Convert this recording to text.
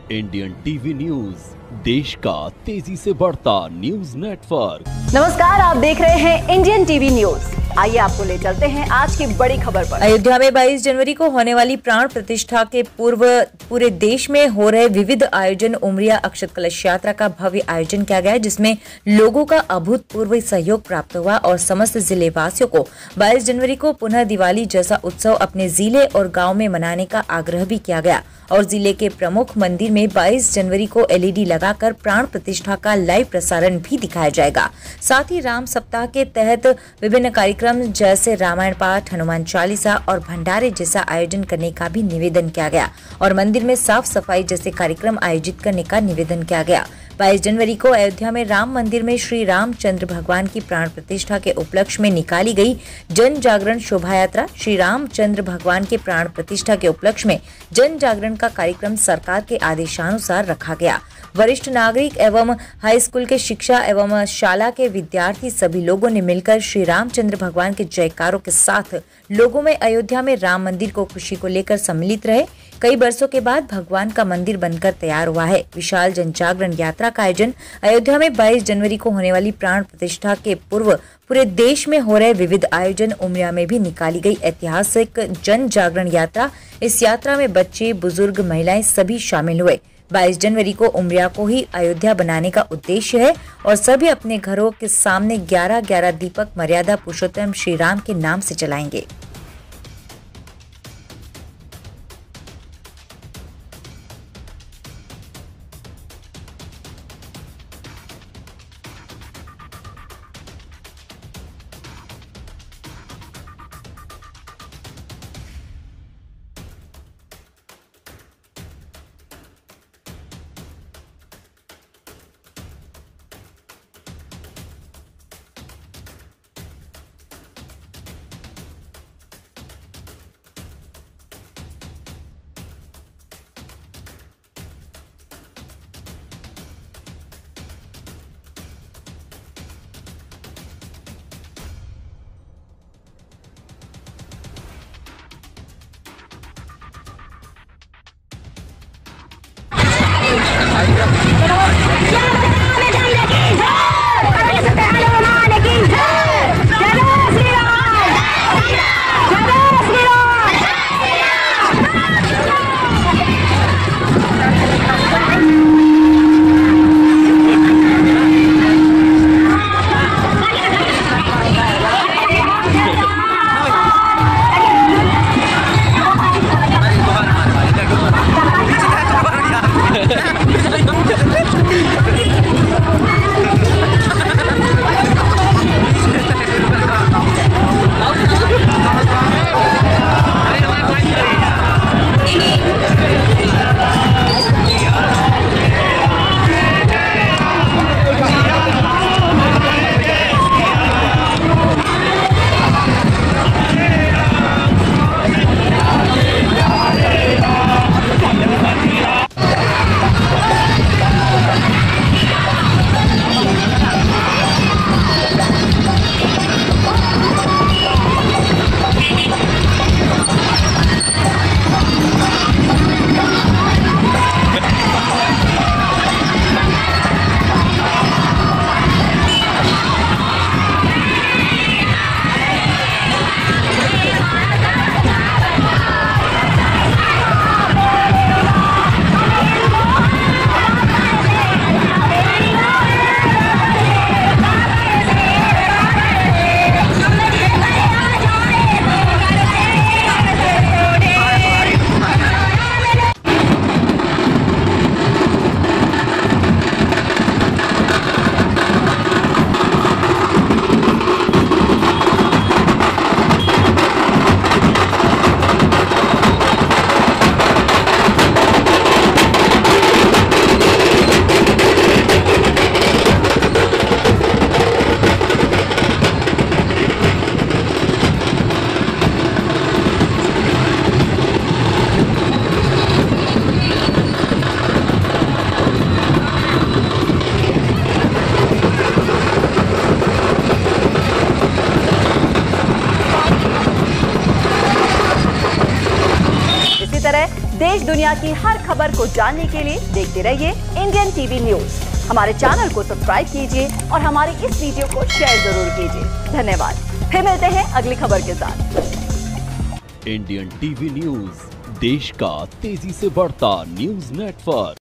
Indian TV news, देश का तेजी से बढ़ता न्यूज नेटवर्क। नमस्कार, आप देख रहे हैं इंडियन टीवी न्यूज। आइए आपको ले चलते हैं आज की बड़ी खबर पर। अयोध्या में 22 जनवरी को होने वाली प्राण प्रतिष्ठा के पूर्व पूरे देश में हो रहे विविध आयोजन उमरिया अक्षत कलश यात्रा का भव्य आयोजन किया गया, जिसमें लोगों का अभूतपूर्व सहयोग प्राप्त हुआ और समस्त जिले वासियों को 22 जनवरी को पुनः दिवाली जैसा उत्सव अपने जिले और गाँव में मनाने का आग्रह भी किया गया और जिले के प्रमुख मंदिर में 22 जनवरी को एलईडी लगाकर प्राण प्रतिष्ठा का लाइव प्रसारण भी दिखाया जाएगा। साथ ही राम सप्ताह के तहत विभिन्न कार्यक्रम जैसे रामायण पाठ, हनुमान चालीसा और भंडारे जैसा आयोजन करने का भी निवेदन किया गया और मंदिर में साफ सफाई जैसे कार्यक्रम आयोजित करने का निवेदन किया गया। 22 जनवरी को अयोध्या में राम मंदिर में श्री रामचंद्र भगवान की प्राण प्रतिष्ठा के उपलक्ष्य में निकाली गई जन जागरण शोभा यात्रा। श्री रामचंद्र भगवान के प्राण प्रतिष्ठा के उपलक्ष्य में जन जागरण का कार्यक्रम सरकार के आदेशानुसार रखा गया। वरिष्ठ नागरिक एवं हाई स्कूल के शिक्षा एवं शाला के विद्यार्थी सभी लोगों ने मिलकर श्री रामचंद्र भगवान के जयकारों के साथ लोगों में अयोध्या में राम मंदिर को खुशी को लेकर सम्मिलित रहे। कई वर्षों के बाद भगवान का मंदिर बनकर तैयार हुआ है। विशाल जन जागरण यात्रा का आयोजन अयोध्या में 22 जनवरी को होने वाली प्राण प्रतिष्ठा के पूर्व पूरे देश में हो रहे विविध आयोजन उमरिया में भी निकाली गई ऐतिहासिक जन जागरण यात्रा। इस यात्रा में बच्चे, बुजुर्ग, महिलाएं सभी शामिल हुए। 22 जनवरी को उमरिया को ही अयोध्या बनाने का उद्देश्य है और सभी अपने घरों के सामने 11-11 दीपक मर्यादा पुरुषोत्तम श्री राम के नाम से जलाएंगे। Ha ha ha ha! देश दुनिया की हर खबर को जानने के लिए देखते रहिए इंडियन टीवी न्यूज। हमारे चैनल को सब्सक्राइब कीजिए और हमारी इस वीडियो को शेयर जरूर कीजिए। धन्यवाद। फिर मिलते हैं अगली खबर के साथ। इंडियन टीवी न्यूज, देश का तेजी से बढ़ता न्यूज नेटवर्क।